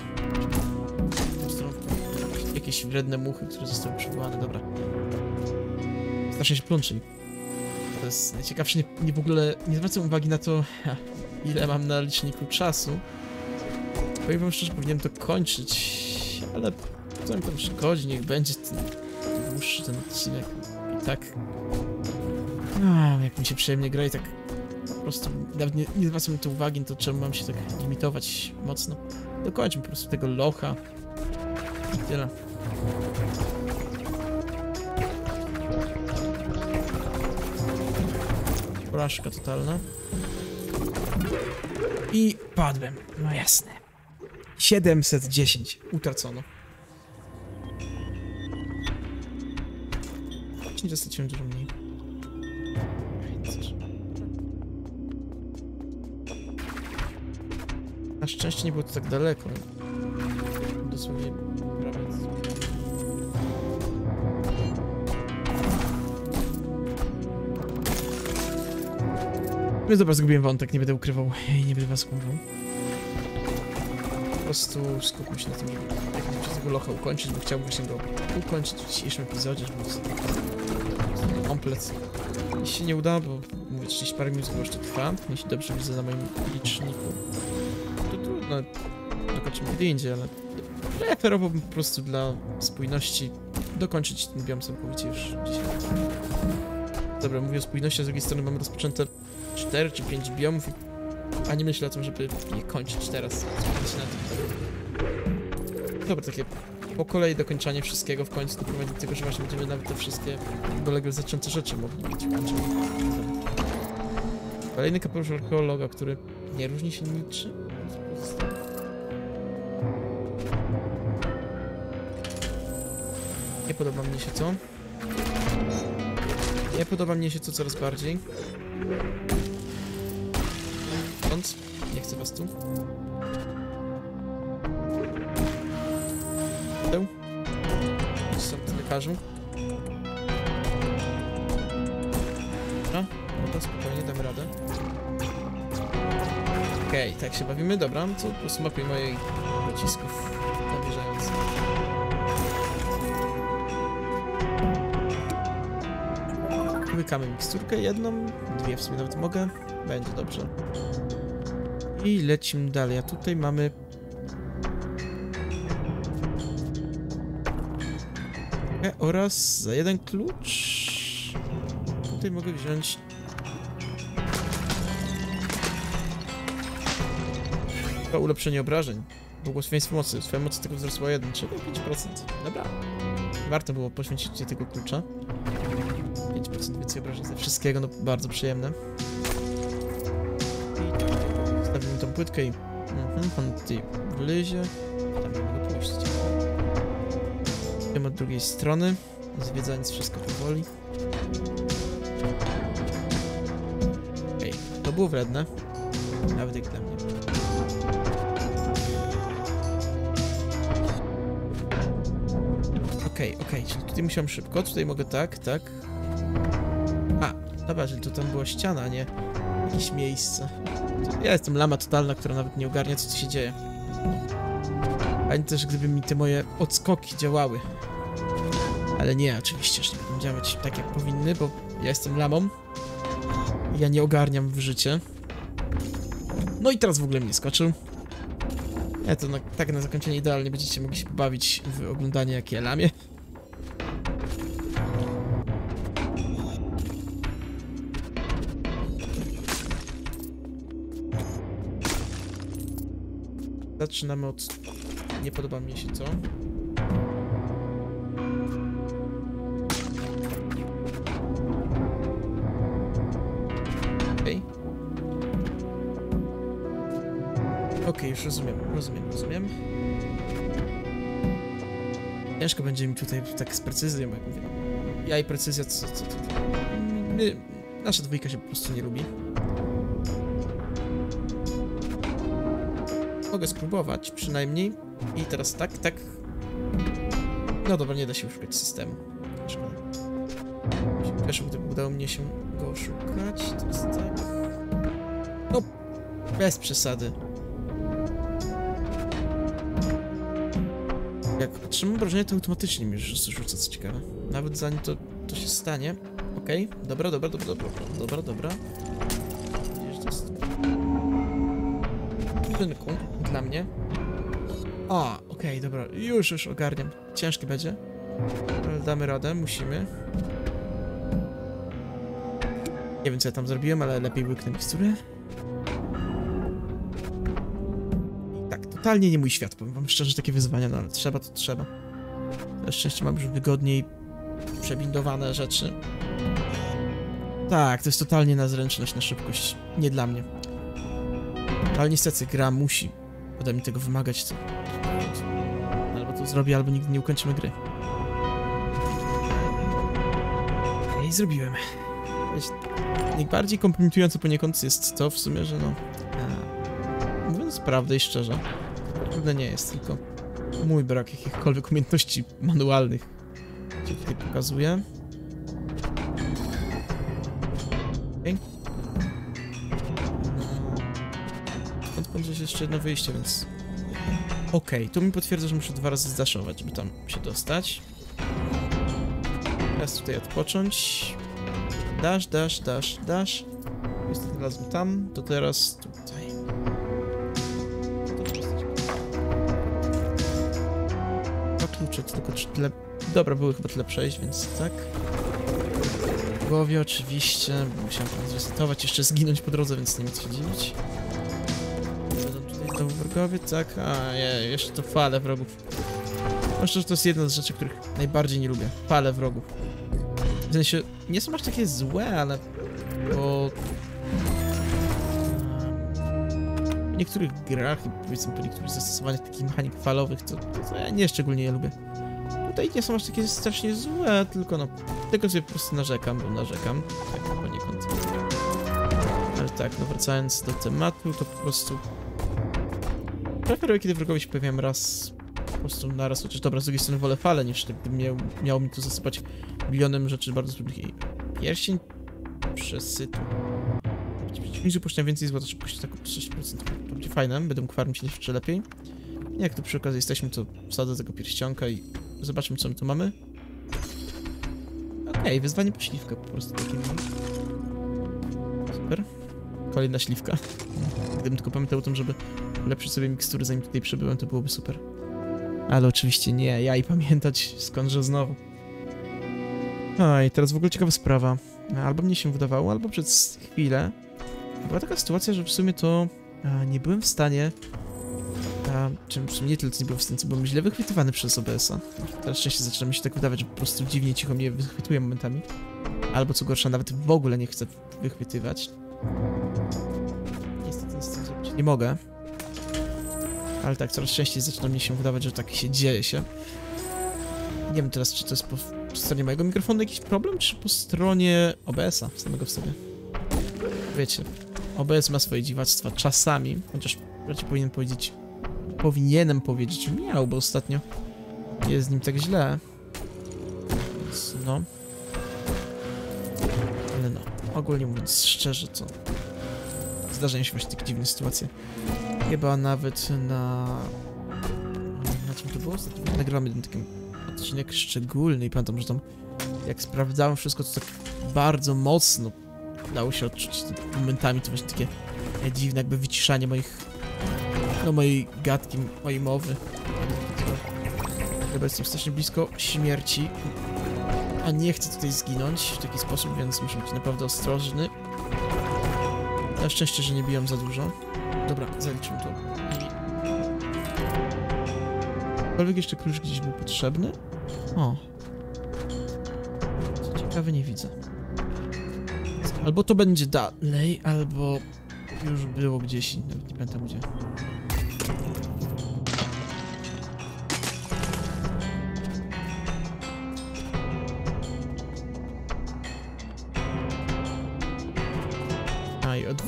[SPEAKER 1] Jakieś wredne muchy, które zostały przywołane, dobra. Strasznie się plączy. To jest najciekawsze, nie, nie w ogóle nie zwracam uwagi na to, ile mam na liczniku czasu. Powiem wam szczerze, powinienem to kończyć, ale co mi tam szkodzi, niech będzie ten dłuższy ten odcinek. I tak... A, jak mi się przyjemnie gra i tak po prostu nawet nie, nie zwracam na to uwagi, to czemu mam się tak limitować mocno. Dokończmy po prostu tego locha. I tyle. Porażka totalna. I padłem. No jasne. siedemset dziesięć. Utracono. Nie dostaciłem dużo mniej. Na szczęście nie było to tak daleko. Dosłownie prawie... No dobra, zgubiłem wątek, nie będę ukrywał i nie będę was kłamał. Po prostu skupmy się na tym, jak muszę tego locha ukończyć, bo chciałbym właśnie go ukończyć w dzisiejszym epizodzie, żeby był komplet. Jeśli się nie uda, bo mówię, trzydzieści parę minut chyba jeszcze trwa, jeśli dobrze widzę na moim liczniku, to trudno, dokończymy gdzie indziej, ale preferowałbym po prostu dla spójności dokończyć ten biom całkowicie już dzisiaj. Dobra, mówię o spójności, a z drugiej strony mamy rozpoczęte cztery czy pięć biomów, a nie myślę o tym, żeby je kończyć teraz. Dobra, takie po kolei dokończanie wszystkiego w końcu doprowadzi do tego, że właśnie będziemy nawet te wszystkie dolegle zaczęte rzeczy mogli mieć ukończone. Kolejny kapelusz archeologa, który nie różni się niczym. Nie podoba mnie się to. Nie podoba mnie się to coraz bardziej. Stąd nie chcę was tu. Stąd lekarzu. Dobra, dobra, spokojnie, damy radę. Okej, okay, tak się bawimy, dobra, to posmakuj mojej pocisków nabierzających. Łykamy miksturkę jedną, dwie w sumie nawet mogę, będzie dobrze. I lecimy dalej, a tutaj mamy... E, oraz za jeden klucz... Tutaj mogę wziąć... To ulepszenie obrażeń. Błogosławieństwo mocy. Twoja moc tego wzrosła jeden, czyli pięć procent. Dobra. Warto było poświęcić się tego klucza. pięć procent więcej obrażeń ze wszystkiego, no bardzo przyjemne. I stawimy tą płytkę i... Mhm, on tutaj wlezie. Tam nie mogę pójść. Idziemy od drugiej strony, zwiedzając wszystko powoli. Okej, okay. To było wredne. Nawet jak dla mnie. Okej, okay, okej, okay. Czyli tutaj musiałem szybko, tutaj mogę tak, tak. A, dobra, czyli to tam była ściana, a nie jakieś miejsce. Ja jestem lama totalna, która nawet nie ogarnia, co tu się dzieje. Ani też gdyby mi te moje odskoki działały. Ale nie, oczywiście, że nie będą działać tak jak powinny, bo ja jestem lamą. Ja nie ogarniam w życie. No i teraz w ogóle mnie skoczył. Ja to na, tak na zakończenie idealnie będziecie mogli się pobawić w oglądanie, jak ja lamię. Zaczynamy od... Nie podoba mi się co. Okej. Okay. okay, już rozumiem, rozumiem, rozumiem. Ciężko będzie mi tutaj tak z precyzją, jak mówię. Ja i precyzja, co, co, co. My, nasza dwójka się po prostu nie lubi. Mogę spróbować, przynajmniej. I teraz tak, tak. No dobra, nie da się szukać systemu. Też gdyby udało mnie się go szukać, to jest tak. No, bez przesady. Jak otrzymam obrażenie, to automatycznie mi już rzuca, co ciekawe. Nawet zanim to, to się stanie. Okej, okay. dobra, dobra, dobra, dobra, dobra, dobra. Widzisz, to jest... Rynku dla mnie. A, okej, okay, dobra, już, już ogarniam. Ciężkie będzie, ale damy radę, musimy. Nie wiem, co ja tam zrobiłem, ale lepiej łyknę mikstury. I tak, totalnie nie mój świat, powiem wam szczerze, takie wyzwania, no ale trzeba, to trzeba. Na szczęście mam już wygodniej przebindowane rzeczy. Tak, to jest totalnie na zręczność, na szybkość. Nie dla mnie. Ale niestety gra musi ode mnie tego wymagać. To... Albo to zrobię, albo nigdy nie ukończymy gry. I zrobiłem. Wiecie, najbardziej kompromitujące poniekąd jest to w sumie, że no... A, mówiąc prawdę i szczerze, prawda nie jest, tylko mój brak jakichkolwiek umiejętności manualnych się tutaj pokazuje. Okej. Stąd będzie jeszcze jedno wyjście, więc... Okej, okay, to mi potwierdza, że muszę dwa razy zdaszować, żeby tam się dostać. Teraz tutaj odpocząć. Dash, dash, dash, dash. Niestety razem tam, to teraz tutaj. Dwa klucze, to tylko tyle... Dobra, były chyba tyle przejść, więc tak. W głowie oczywiście, musiałem tam zresetować, jeszcze zginąć po drodze, więc nie ma co się dziwić. Będą tutaj znowu wrogowie, tak, a je, jeszcze to fale wrogów. Myślę, że to jest jedna z rzeczy, których najbardziej nie lubię. Fale wrogów. W sensie, nie są aż takie złe, ale... Bo... W niektórych grach i powiedzmy po niektórych zastosowaniach takich mechanik falowych, to, to, to ja nie szczególnie je lubię. Tutaj nie są aż takie strasznie złe, tylko no... Tylko sobie po prostu narzekam, bo narzekam. Tak poniekąd. Ale tak, no wracając do tematu, to po prostu... Preferuję, kiedy wrogowie się pojawiają raz... Po prostu naraz, chociaż dobra, z drugiej strony wolę falę, niż tak, gdyby miał, miało mi tu zasypać milionem rzeczy bardzo trudnych. I pierścień przesytu. Przeciwnicy puszczą więcej złota, szybkość tak o sześć procent. To będzie fajne, będę mógł farmić jeszcze lepiej. Jak tu przy okazji jesteśmy, to wsadzę tego pierścionka i zobaczmy, co my tu mamy. Okej, okay, wyzwanie po śliwkę po prostu takim. Super. Kolejna śliwka. Gdybym tylko pamiętał o tym, żeby ulepszyć sobie mikstury, zanim tutaj przybyłem, to byłoby super. Ale oczywiście nie, ja i pamiętać skądże znowu. A i teraz w ogóle ciekawa sprawa. Albo mnie się wydawało, albo przez chwilę była taka sytuacja, że w sumie to a, nie byłem w stanie... A, czym w sumie nie tyle co nie byłem w stanie, co byłem źle wychwytywany przez O B S a. Teraz szczęście zaczyna mi się tak wydawać, że po prostu dziwnie cicho mnie wychwytuje momentami. Albo co gorsza, nawet w ogóle nie chcę wychwytywać. Niestety nic z tym zrobić nie mogę. Ale tak, coraz częściej zaczyna mi się wydawać, że tak się dzieje się. Nie wiem teraz, czy to jest po, po stronie mojego mikrofonu jakiś problem, czy po stronie O B S a samego w sobie. Wiecie, O B S ma swoje dziwactwa czasami, chociaż raczej powinien powiedzieć... Powinienem powiedzieć, że miał, bo ostatnio jest z nim tak źle. Więc no... Ale no, ogólnie mówiąc szczerze, to... Zdarzają się właśnie takie dziwne sytuacje. Chyba nawet na... Na czym to było? Ostatnio nagrałem jeden taki odcinek szczególny i pamiętam, że tam jak sprawdzałem wszystko, to tak bardzo mocno dało się odczuć momentami, to właśnie takie dziwne jakby wyciszanie moich... No mojej gadki, mojej mowy. Chyba jestem strasznie blisko śmierci. A nie chcę tutaj zginąć w taki sposób, więc muszę być naprawdę ostrożny. Na szczęście, że nie bijam za dużo. Dobra, zaliczmy to. Aczkolwiek jeszcze klucz gdzieś był potrzebny. O. Co ciekawe, nie widzę. Albo to będzie dalej, albo już było gdzieś, nawet nie pamiętam gdzie.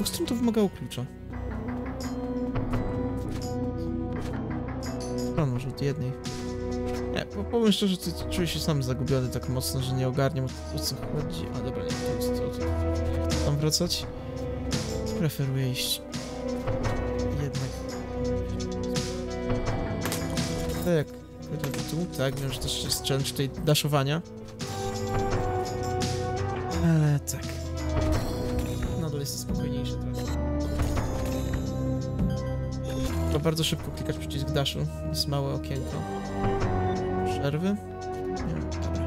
[SPEAKER 1] dwóch stron to wymagało klucza. A może od jednej. Nie, po, powiem szczerze, że czuję się sam zagubiony tak mocno, że nie ogarniam o co chodzi. A dobra, nie, to jest to, to, to, to tam wracać. Preferuję iść jednak. Tak, tu, tak, wiem, że też jest challenge tutaj daszowania. Ale tak. Nadal jest to spokojniejsze teraz. Trzeba bardzo szybko klikać przycisk dashu. Jest małe okienko. Przerwy. Nie, dobra.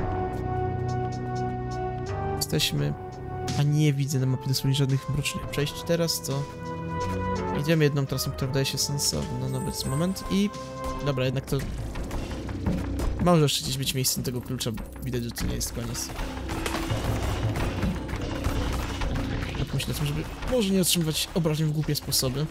[SPEAKER 1] Jesteśmy... A nie widzę na mapie dosłownie żadnych mrocznych przejść. Teraz to... Idziemy jedną trasą, która wydaje się sensowna na obecny moment i... Dobra, jednak to... Może jeszcze gdzieś być miejscem tego klucza, bo widać, że to nie jest koniec. Tak myślę o tym, żeby może nie otrzymywać obrażeń w głupie sposoby.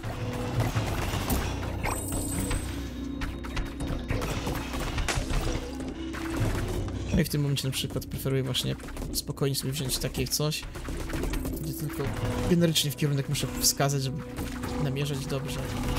[SPEAKER 1] No i w tym momencie na przykład preferuję właśnie spokojnie sobie wziąć takie coś, gdzie tylko generycznie w kierunek muszę wskazać, żeby namierzać dobrze.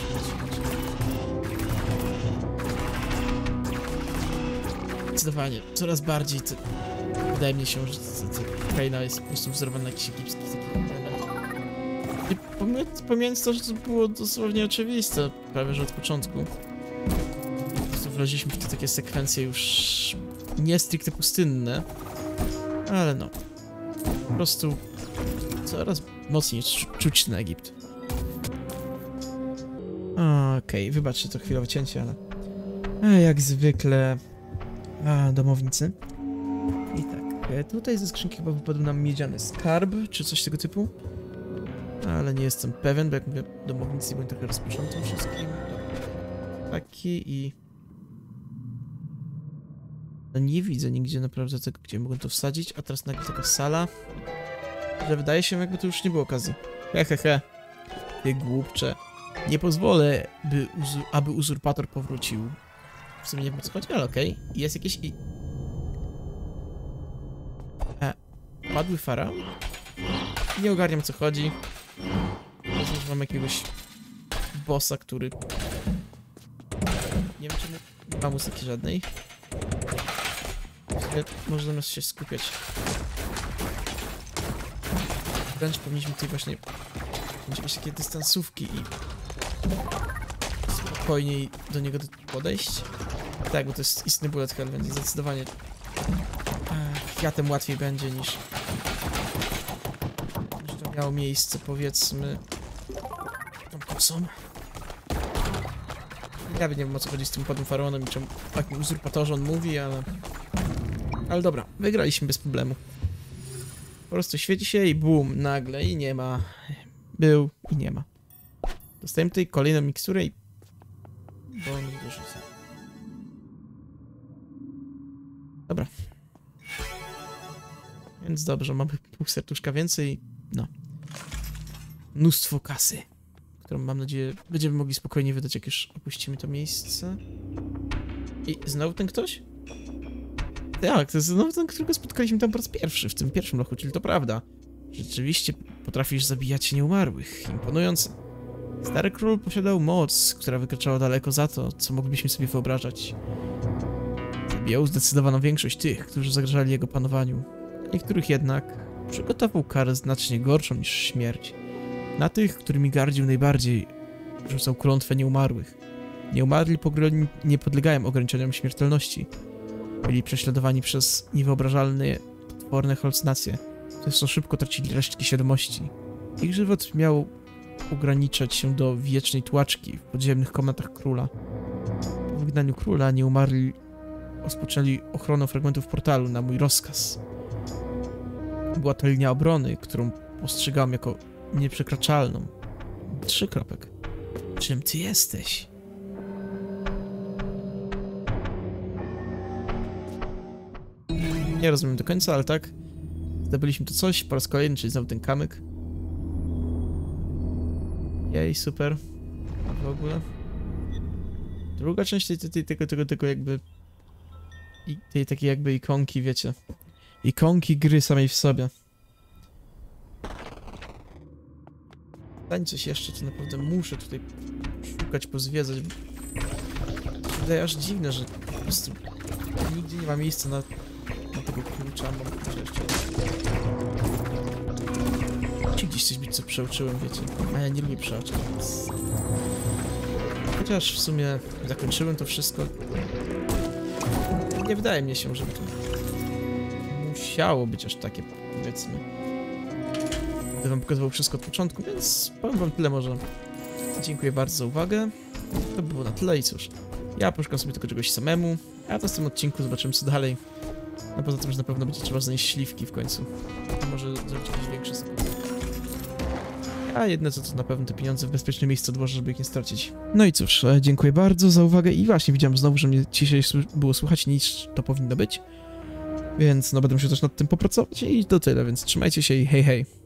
[SPEAKER 1] Zdecydowanie, coraz bardziej to, wydaje mi się, że ta kraina jest po prostu wzorowana na jakichś egipskich elementach. I pomijając, pomijając to, że to było dosłownie oczywiste, prawie że od początku. Po prostu wraziliśmy w te takie sekwencje już nie stricte pustynne, ale no, po prostu coraz mocniej czuć ten Egipt. Okej, okay, wybaczcie to chwilowe cięcie, ale a, jak zwykle a, domownicy. I tak, e, tutaj ze skrzynki chyba wypadł nam miedziany skarb, czy coś tego typu. Ale nie jestem pewien, bo jak mówię, domownicy nie byłem trochę rozpoczętym wszystkim. Taki i... No nie widzę nigdzie naprawdę tego, gdzie mogłem to wsadzić, a teraz nagle taka sala, że wydaje się, jakby to już nie było okazji. Hehehe, ty głupcze. Nie pozwolę, by uzu aby uzurpator powrócił. W sumie nie wiem, o co chodzi, ale okej. Okay. Jest jakieś i... E, padły faraon? Nie ogarniam, o co chodzi. Rozumiem, że mam jakiegoś bossa, który... Nie wiem, czy nie ma muzyki żadnej. Może zamiast się skupiać. Wręcz powinniśmy tutaj właśnie mieć takie dystansówki i spokojniej do niego podejść. Tak, bo to jest istny bullet hell, więc zdecydowanie kwiatem łatwiej będzie niż, niż to miało miejsce, powiedzmy, tą kosą. Ja nie wiem, o co chodzi z tym padłym faraonem i czemu takim uzurpatorze on mówi, ale... Ale dobra, wygraliśmy bez problemu. Po prostu świeci się i bum, nagle i nie ma. Był i nie ma. Dostajemy tutaj kolejną miksturę i... Bonus do życia. Dobra. Więc dobrze, mamy pół serduszka więcej. No. Mnóstwo kasy, którą mam nadzieję będziemy mogli spokojnie wydać, jak już opuścimy to miejsce. I znowu ten ktoś? Tak, to jest znowu ten, którego spotkaliśmy tam po raz pierwszy, w tym pierwszym lochu, czyli to prawda. Rzeczywiście potrafisz zabijać nieumarłych. Imponujące. Stary król posiadał moc, która wykraczała daleko za to, co moglibyśmy sobie wyobrażać. Zabijał zdecydowaną większość tych, którzy zagrażali jego panowaniu. Niektórych jednak przygotował karę znacznie gorszą niż śmierć. Na tych, którymi gardził najbardziej, rzucał klątwę nieumarłych. Nieumarli pogroni nie podlegają ograniczeniom śmiertelności. Byli prześladowani przez niewyobrażalne, potworne halucynacje, które so szybko tracili resztki świadomości. Ich żywot miał ograniczać się do wiecznej tłaczki w podziemnych komnatach króla. Po wygnaniu króla nieumarli rozpoczęli ochronę fragmentów portalu na mój rozkaz. Była to linia obrony, którą postrzegałem jako nieprzekraczalną. Trzy kropek. Czym ty jesteś? Nie rozumiem do końca, ale tak. Zdobyliśmy tu coś po raz kolejny, czyli znowu ten kamyk. Jej, super. W ogóle. Druga część tej, tej, tego, tego, tego jakby... I tej takiej jakby ikonki, wiecie. Ikonki gry samej w sobie. zanim coś jeszcze, to naprawdę muszę tutaj szukać, pozwiedzać. Wydaje aż dziwne, że po prostu nigdzie nie ma miejsca na, na tego klucza. Mam jeszcze... Ci gdzieś coś być co przeoczyłem, wiecie. A ja nie lubię przeoczeń, więc... Chociaż w sumie zakończyłem to wszystko. Nie wydaje mi się, żeby to musiało być aż takie, powiedzmy. Będę wam pokazywał wszystko od początku, więc powiem wam tyle może. Dziękuję bardzo za uwagę. To by było na tyle i cóż. Ja poszukam sobie tylko czegoś samemu, a to w tym odcinku zobaczymy co dalej. No poza tym, że na pewno będzie trzeba znaleźć śliwki w końcu. To może zrobić jakieś większe zakupy. A jedne co to na pewno te pieniądze w bezpieczne miejsce odłożę, żeby ich nie stracić. No i cóż, dziękuję bardzo za uwagę i właśnie widziałem znowu, że mnie ciszej było słychać niż to powinno być. Więc no będę musiał też nad tym popracować i to tyle, więc trzymajcie się i hej hej.